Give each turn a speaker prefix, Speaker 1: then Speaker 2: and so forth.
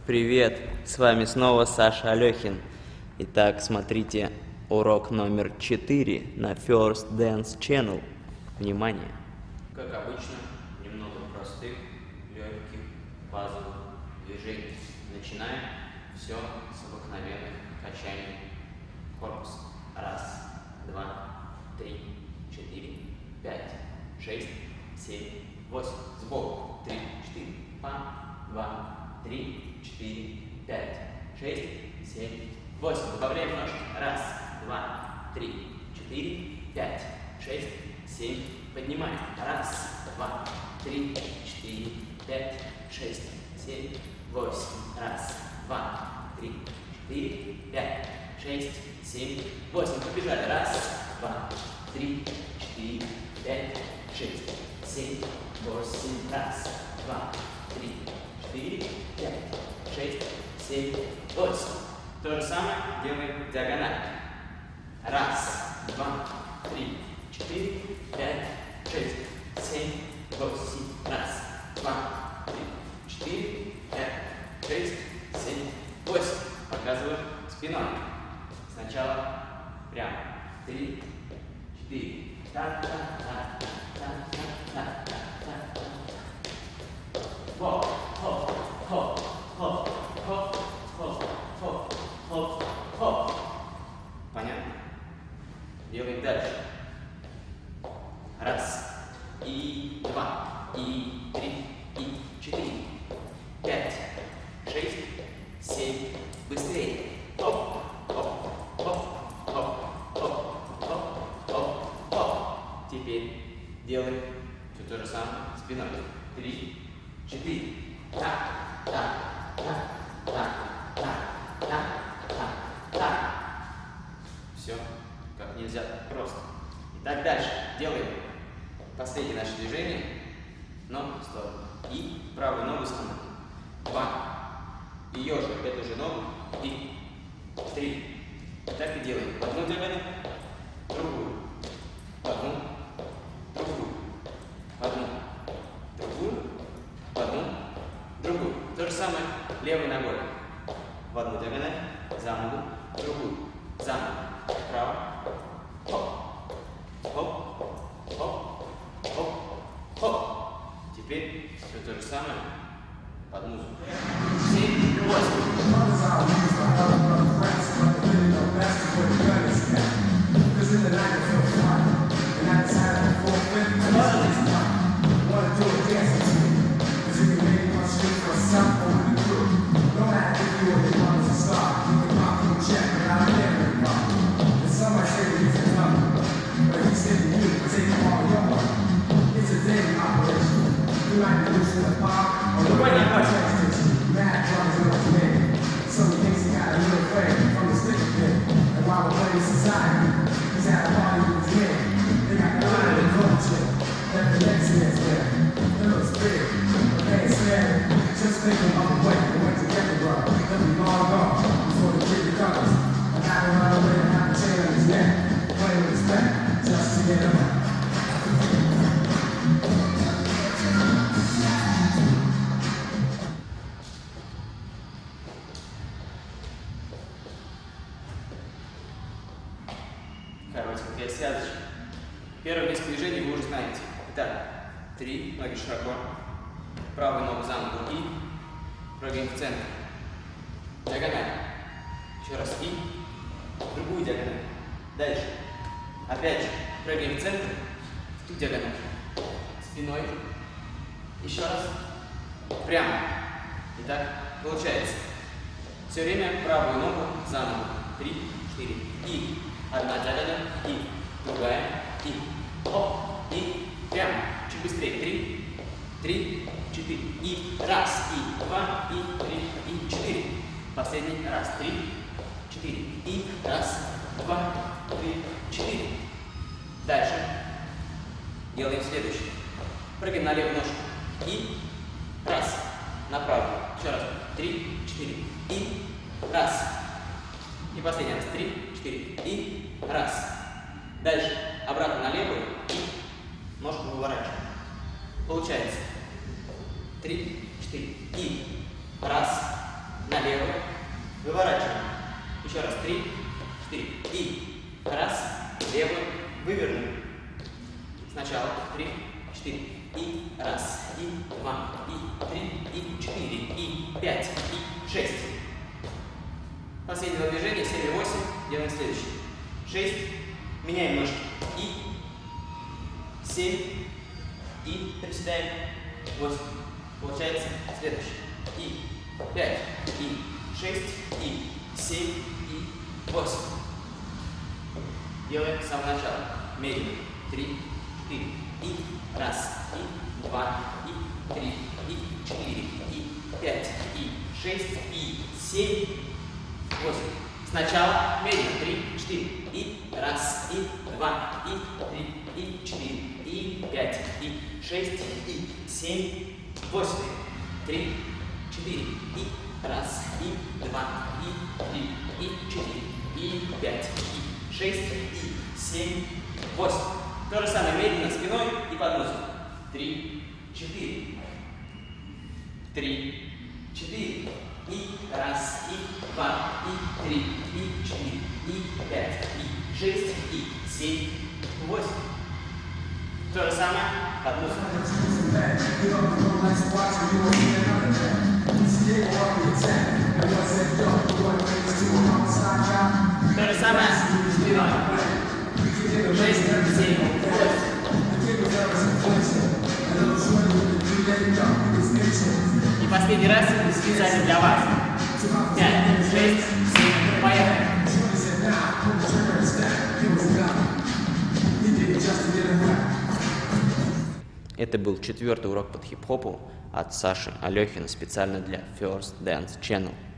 Speaker 1: Привет, с вами снова Саша Алехин. Итак, смотрите урок номер 4 на First Dance Channel. Внимание! Как обычно, немного простых, легких, базовых движений. Начинаем все с обыкновенных качаний корпуса. Раз, два, три, четыре, пять, шесть, семь, восемь. Сбоку. 3, 4. Па, 2, 3, 4, 5, 6, 7, 8. Добавляем ножки. Раз, два, три, 4, 5, 6, 7. Поднимаем. Раз, два, три, 4, 5, 6, 7, 8. Раз, два, три, 4, 5, 6, 7, 8. Побежали. Раз, два, три, 4, 5, 6, 7, 8. Раз, два, три, 4, 5, 6, 7, 8. То же самое делаем диагонально. Раз, два, три, 4, 5, 6, 7, 8. Раз, два, три, 4, 5, 6, 7, 8. Показываю спиной. Сначала прямо. 3, 4. Хоп, хоп, хоп, хоп, хоп, хоп, хоп, хоп, хоп. Понятно? Делаем дальше. Раз, и два, и три, и 4, 5, 6, 7. Быстрее. Хоп, хоп, хоп, хоп, хоп, хоп, хоп, хоп. Теперь делаем все то же самое спиной. 3, 4. Так, так, так, так, так, так, так, так. Все как нельзя просто. Итак, дальше делаем последнее наше движение. Ногу в сторону. И правую ногу становим. 2. И ежик эту же ногу. И 3. Так и делаем. В одну диагональ, другую. В одну, другую. В одну, другую. В одну, другую. То же самое левой ногой. В одну диагональ, за ногу, другую. За ногу. Вправо. Хоп. Хоп. Хоп. Хоп. Хоп. Теперь все то же самое под музыку. 7, коротенькая связочка. Первое несколько движений вы уже знаете. Итак, 3, ноги широко, правую ногу за ногу и прыгаем в центр. Диагональ. Еще раз и другую диагональ. Дальше. Опять же, прыгаем в центр, в ту диагональ. Спиной. Еще раз. Прямо. Итак, получается. Все время правую ногу за ногу. 3, 4. И одна диагональ. И другая. И оп. И прямо. Чуть быстрее. 3, 3, 4. И раз. И 2. И 3. И 4. Последний раз. 3, 4. И раз, 2, 3, 4. Дальше. Делаем следующее. Прыгаем на левую ножку. И раз. На правую. Еще раз. 3, 4. И раз. И последний раз. 3, 4. И раз. Дальше. Обратно на левую. И ножку выворачиваем. Получается. 3, 4. И раз. Сначала 3, 4. И раз, и два, и три, и 4, и 5, и 6. Последнего движения 7 и 8. Делаем следующее. 6. Меняем ножки. И 7. И приседаем. 8. Получается следующее. И 5, и 6, и 7, и 8. Делаем с самого начала. Медленно. 3, 4. И раз, и два, и 3, и 4, и 5, и 6, и 7, 8. Сначала медленно. 3, 4. И раз, и два, и 3, и 4, и 5, и 6, и 7, 8. 3, 4. И раз, и два, и 3, и 4, и 5, и 6, и 7, 8. То же самое медленно спиной и под музыку. 3, 4. 3, 4. И раз, и два, и 3, и 4, и 5, и 6, и 7, 8. То же самое под музыку. То же самое спиной. 6, 7, 8. И последний раз специально для вас. 5, 6, 7, поехали. Это был 4-й урок по хип-хопу от Саши Алехина специально для First Dance Channel.